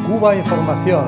Cuba Información.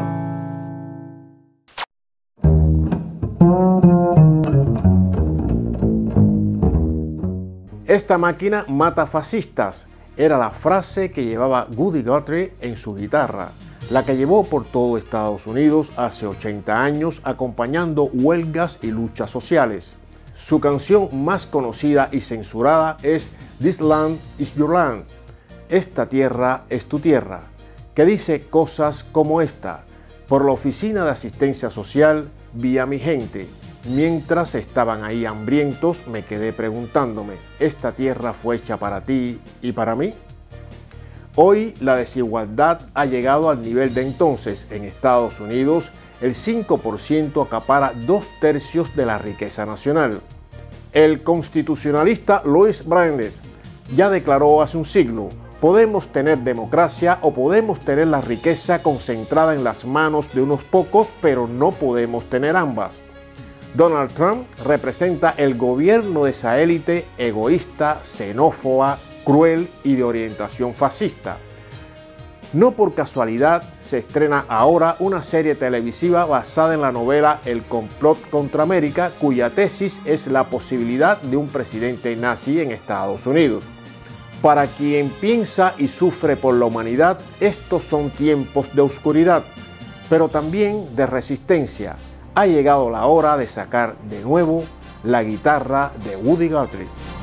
Esta máquina mata fascistas, era la frase que llevaba Woody Guthrie en su guitarra, la que llevó por todo Estados Unidos hace 80 años acompañando huelgas y luchas sociales. Su canción más conocida y censurada es This Land is Your Land, Esta tierra es tu tierra, que dice cosas como esta: por la oficina de asistencia social vi a mi gente. Mientras estaban ahí hambrientos, me quedé preguntándome, ¿esta tierra fue hecha para ti y para mí? Hoy la desigualdad ha llegado al nivel de entonces. En Estados Unidos, el 5% acapara 2/3 de la riqueza nacional. El constitucionalista Louis Brandeis ya declaró hace un siglo: podemos tener democracia o podemos tener la riqueza concentrada en las manos de unos pocos, pero no podemos tener ambas. Donald Trump representa el gobierno de esa élite egoísta, xenófoba, cruel y de orientación fascista. No por casualidad se estrena ahora una serie televisiva basada en la novela El complot contra América, cuya tesis es la posibilidad de un presidente nazi en Estados Unidos. Para quien piensa y sufre por la humanidad, estos son tiempos de oscuridad, pero también de resistencia. Ha llegado la hora de sacar de nuevo la guitarra de Woody Guthrie.